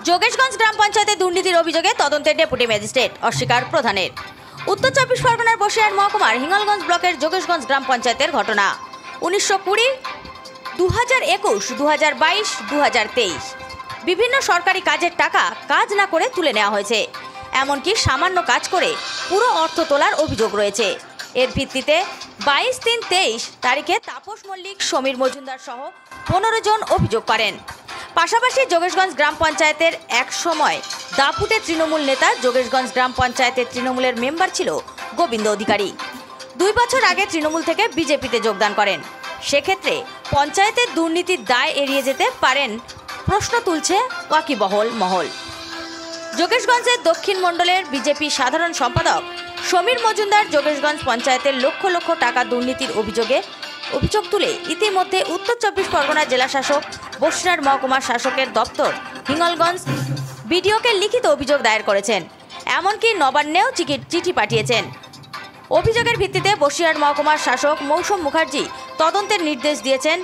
যোগেশগঞ্জ গ্রাম পঞ্চায়েতে দুর্নীতির অভিযোগে তদন্তে ডেপুটি ম্যাজিস্ট্রেট অস্বীকার প্রধানের। উত্তর 24 পরগনার বসিরহাট মহকুমার হিঙ্গলগঞ্জ ব্লকের যোগেশগঞ্জ গ্রাম পঞ্চায়েতের ঘটনা। 1920, 2021, 2022, 2023 বিভিন্ন সরকারি কাজের টাকা কাজ না করে তুলে নেওয়া হয়েছে। এমনকি সামান্য কাজ করে পুরো অর্থ তোলার অভিযোগ রয়েছে। এর ভিত্তিতে 22/3/23 তারিখে তাপস মল্লিক, সমীর মজুমদার সহ 15 জন অভিযোগ করেন। পাশাপাশি যোগেশগঞ্জ গ্রাম পঞ্চায়েতের এক সময় দাপুটে তৃণমূল নেতা যোগেশগঞ্জ গ্রাম পঞ্চায়েতের তৃণমূলের মেম্বার ছিল গোবিন্দ অধিকারী। 2 বছর আগে তৃণমূল থেকে বিজেপিতে যোগদান করেন। সেক্ষেত্রে পঞ্চায়েতের দুর্নীতির দায় এড়িয়ে যেতে পারেন প্রশ্ন তুলছে ওয়াকিবহল মহল। যোগেশগঞ্জের দক্ষিণ মণ্ডলের বিজেপি সাধারণ সম্পাদক সমীর মজুমদার যোগেশগঞ্জ পঞ্চায়েতের লক্ষ লক্ষ টাকা দুর্নীতির অভিযোগ তুলে ইতিমধ্যে উত্তর 24 পরগনা জেলা শাসক, বসিরহাট মহকুমার শাসকের দপ্তর হিঙ্গলগঞ্জ বিডিওকে লিখিত অভিযোগ দায়ের করেছেন। এমনকি নবান্নেও চিঠি পাঠিয়েছেন। অভিযোগের ভিত্তিতে বসিরহাট মহকুমার শাসক মৌসুম মুখার্জি তদন্তের নির্দেশ দিয়েছেন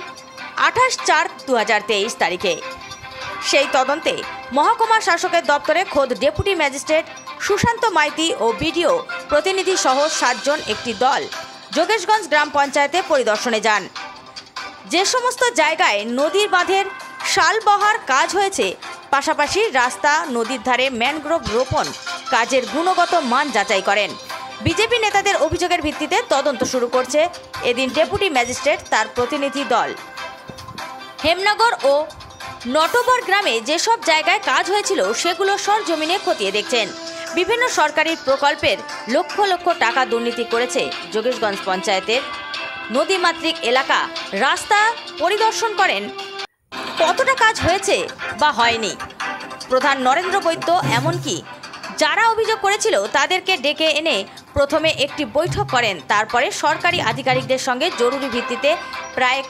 28/4/2023 তারিখে। সেই তদন্তে মহকুমা শাসকের দপ্তরে খোদ ডেপুটি ম্যাজিস্ট্রেট সুশান্ত মাইতি ও বিডিও প্রতিনিধি সহ 7 জন একটি দল যোগেশগঞ্জ গ্রাম পঞ্চায়েতে পরিদর্শনে যান। যে সমস্ত জায়গায় নদীর বাঁধের শাল বহার কাজ হয়েছে, পাশাপাশি রাস্তা, নদীর ধারে ম্যানগ্রোভ রোপণ কাজের গুণগত মান যাচাই করেন। বিজেপি নেতাদের অভিযোগের ভিত্তিতে তদন্ত শুরু করছে এদিন ডেপুটি ম্যাজিস্ট্রেট তার প্রতিনিধি দল। হেমনগর ও নটবর গ্রামে যেসব জায়গায় কাজ হয়েছিল সেগুলো সরজমিনে খতিয়ে দেখছেন। বিভিন্ন সরকারি প্রকল্পের লক্ষ লক্ষ টাকা দুর্নীতি করেছে যোগেশগঞ্জ পঞ্চায়েতের নদীমাতৃক এলাকা। রাস্তা পরিদর্শন করেন কতটা কাজ হয়েছে বা হয়নি। প্রধান নরেন্দ্র বৈদ্য এমনকি যারা অভিযোগ করেছিল তাদেরকে ডেকে এনে প্রথমে একটি বৈঠক করেন। তারপরে সরকারি আধিকারিকদের সঙ্গে জরুরি ভিত্তিতে প্রায়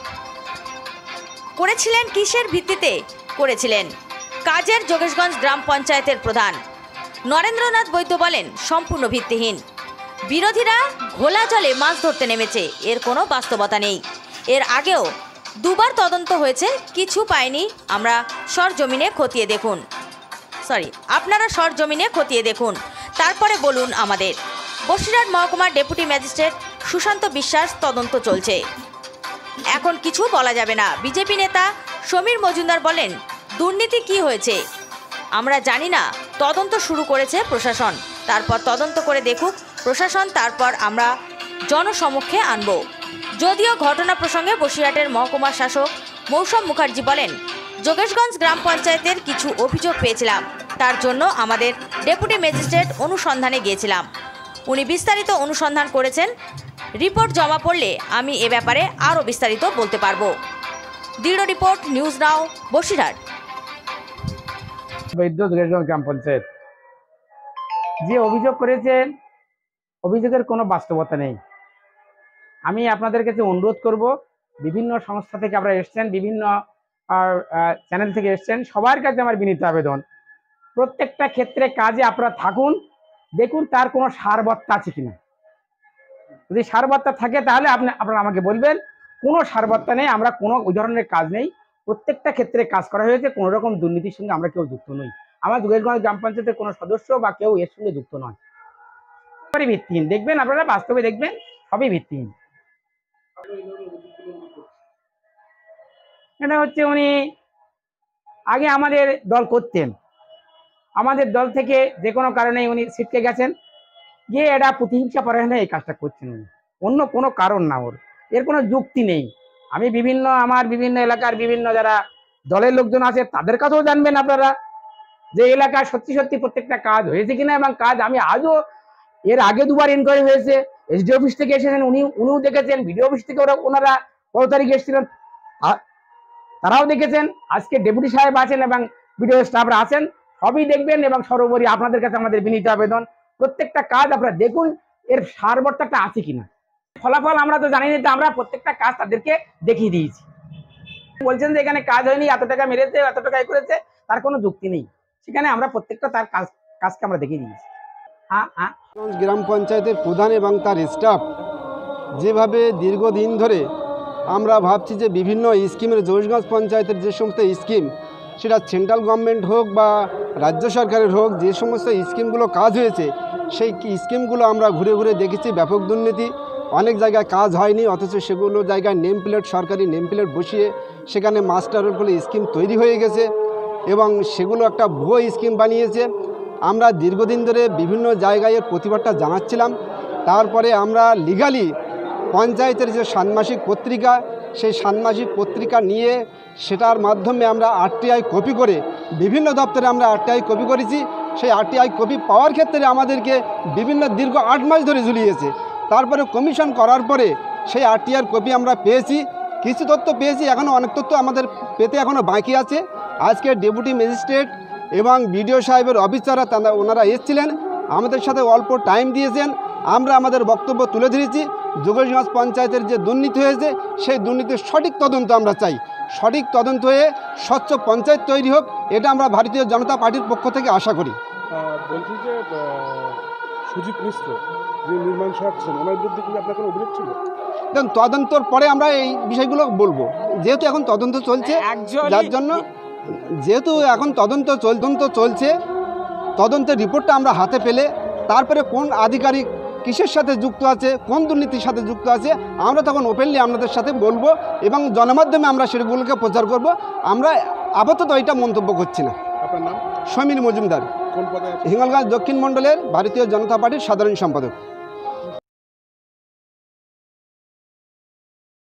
করেছিলেন। কিসের ভিত্তিতে করেছিলেন? কাজের যোগেশগঞ্জ গ্রাম পঞ্চায়েতের প্রধান নরেন্দ্রনাথ বৈদ্য বলেন সম্পূর্ণ ভিত্তিহীন। বিরোধীরা ঘোলা জলে মাছ ধরতে নেমেছে, এর কোনো বাস্তবতা নেই। এর আগেও 2 বার তদন্ত হয়েছে, কিছু পায়নি। আপনারা সরজমিনে খতিয়ে দেখুন, তারপরে বলুন আমাদের। বসিরহাট মহকুমার ডেপুটি ম্যাজিস্ট্রেট সুশান্ত বিশ্বাস তদন্ত চলছে, এখন কিছু বলা যাবে না। বিজেপি নেতা সমীর মজুমদার বলেন দুর্নীতি কি হয়েছে আমরা জানি না, তদন্ত শুরু করেছে প্রশাসন। তারপর তদন্ত করে দেখুক প্রশাসন, তারপর আমরা জনসমক্ষে আনব। যদিও ঘটনা প্রসঙ্গে বসিরহাটের মহকুমা শাসক মৌসুম মুখার্জি বলেন যোগেশগঞ্জ গ্রাম পঞ্চায়েতের কিছু অভিযোগ পেয়েছিলাম, তার জন্য আমাদের ডেপুটি ম্যাজিস্ট্রেট অনুসন্ধানে গিয়েছিলাম। উনি বিস্তারিত অনুসন্ধান করেছেন। রিপোর্ট জমা পড়লে আমি এ ব্যাপারে আরও বিস্তারিত বলতে পারবো। দৃঢ় report, news now, Basirhat. Jogeshganj গ্রাম পঞ্চায়েত যে অভিযোগ করেছেন, অভিযোগের কোনো বাস্তবতা নেই। আমি আপনাদের কাছে অনুরোধ করব, বিভিন্ন সংস্থা থেকে আপনারা এসছেন, বিভিন্ন চ্যানেল থেকে এসছেন, সবার কাছে আমার বিনীত আবেদন, প্রত্যেকটা ক্ষেত্রে কাজে আপনারা থাকুন, দেখুন তার কোনো সারবত্তা আছে কিনা। যদি সারবত্তা থাকে তাহলে আপনারা আমাকে বলবেন। কোনো সারবত্তা নেই, আমরা কোনো ওই ধরনের কাজ নেই। প্রত্যেকটা ক্ষেত্রে কাজ করা হয়েছে, কোনো রকম দুর্নীতির সঙ্গে আমরা কেউ যুক্ত নই। আমার যোগেশগঞ্জ গ্রাম পঞ্চায়েতের কোনো সদস্য বা কেউ এর সঙ্গে যুক্ত নয়। সবই ভিত্তিহীন, দেখবেন আপনারা, বাস্তবে দেখবেন সবই ভিত্তিহীন। এটা হচ্ছে উনি আগে আমাদের দল করতেন, আমাদের দল থেকে যে কোনো কারণে উনি ছিটকে গেছেন, গিয়ে এটা প্রতিহিংসা পরায়ণে এই কাজটা করছেন উনি, অন্য কোনো কারণ না, এর কোনো যুক্তি নেই। আমি আমার বিভিন্ন এলাকার বিভিন্ন যারা দলের লোকজন আছে তাদের কাছেও জানবেন আপনারা যে এলাকায় সত্যি সত্যি প্রত্যেকটা কাজ হয়েছে কিনা। এবং কাজ আমি আজও, এর আগে 2 বার ইনকোয়ারি হয়েছে, এসডি অফিস থেকে এসেছেন, উনিও দেখেছেন, বিডিও অফিস থেকে ওনারা 15 তারিখে এসেছিলেন, তারাও দেখেছেন। আজকে ডেপুটি সাহেব আছেন এবং বিডিও স্টাফরা আছেন, সবই দেখবেন। এবং সর্বোপরি আপনাদের কাছে আমাদের বিনীত আবেদন, প্রত্যেকটা কাজ আপনারা দেখুন এর সারবত্তাটা আছে কিনা। ফলাফল আমরা তো জানি না, আমরা প্রত্যেকটা কাজ তাদেরকে দেখিয়ে দিয়েছি। বলছেন যে এখানে কাজ হয়নি, এত টাকা মেরেছে, এত টাকা করেছে, তার কোনো যুক্তি নেই। সেখানে আমরা প্রত্যেকটা তার কাজকে আমরা দেখিয়ে দিয়েছি। গ্রাম পঞ্চায়েতের প্রধান এবং তার স্টাফ যেভাবে দীর্ঘদিন ধরে আমরা ভাবছি যে বিভিন্ন স্কিমের, যোগেশগঞ্জ পঞ্চায়েতের যে সমস্ত স্কিম সেটা সেন্ট্রাল গভর্নমেন্ট হোক বা রাজ্য সরকারের হোক, যে সমস্ত স্কিমগুলো কাজ হয়েছে সেই স্কিমগুলো আমরা ঘুরে ঘুরে দেখেছি ব্যাপক দুর্নীতি। অনেক জায়গায় কাজ হয়নি, অথচ সেগুলো জায়গায় নেম প্লেট, সরকারি নেম প্লেট বসিয়ে সেখানে মাস্টারের ফলে স্কিম তৈরি হয়ে গেছে এবং সেগুলো একটা ভুয়ো স্কিম বানিয়েছে। আমরা দীর্ঘদিন ধরে বিভিন্ন জায়গায় এর প্রতিবাদটা জানাচ্ছিলাম। তারপরে আমরা লিগালি পঞ্চায়েতের যে ষান্মাসিক পত্রিকা, সেই ষান্মাসিক পত্রিকা নিয়ে সেটার মাধ্যমে আমরা আরটিআই কপি করে বিভিন্ন দপ্তরে আমরা আরটিআই কপি করেছি। সেই আরটিআই কপি পাওয়ার ক্ষেত্রে আমাদেরকে বিভিন্ন দীর্ঘ 8 মাস ধরে ঝুলিয়েছে। তারপরে কমিশন করার পরে সেই আরটিআইয়ের কপি আমরা পেয়েছি, কিছু তথ্য পেয়েছি, এখনও অনেক তথ্য আমাদের পেতে এখনও বাকি আছে। আজকে ডেপুটি ম্যাজিস্ট্রেট এবং বিডিও সাহেবের অফিসাররা ওনারা এসেছিলেন, আমাদের সাথে অল্প টাইম দিয়েছেন। আমরা আমাদের বক্তব্য তুলে ধরেছি। যোগেশগঞ্জ পঞ্চায়েতের যে দুর্নীতি হয়েছে সেই দুর্নীতির সঠিক তদন্ত আমরা চাই। সঠিক তদন্ত হয়ে স্বচ্ছ পঞ্চায়েত তৈরি হোক, এটা আমরা ভারতীয় জনতা পার্টির পক্ষ থেকে আশা করি। বলছি যে সুজিত মিশ্র যে নির্মাণ সহায়ক ছিলেন, ওনার বিরুদ্ধে কি আপনার কোনো অভিযোগ ছিল? দেখুন, তদন্তর পরে আমরা এই বিষয়গুলো বলবো, যেহেতু এখন তদন্ত চলছে, যার জন্য যেহেতু এখন তদন্ত চলছে, তদন্তের রিপোর্টটা আমরা হাতে পেলে তারপরে কোন আধিকারিক কিসের সাথে যুক্ত আছে, কোন দুর্নীতির সাথে যুক্ত আছে, আমরা তখন ওপেনলি আপনাদের সাথে বলবো এবং জনমাধ্যমে আমরা সেগুলোকে প্রচার করব। আমরা আপাতত এটা মন্তব্য করছি না। আপনার নাম? সমীর মজুমদার, কোন পদে? হিঙ্গলগঞ্জ দক্ষিণ মণ্ডলের ভারতীয় জনতা পার্টির সাধারণ সম্পাদক।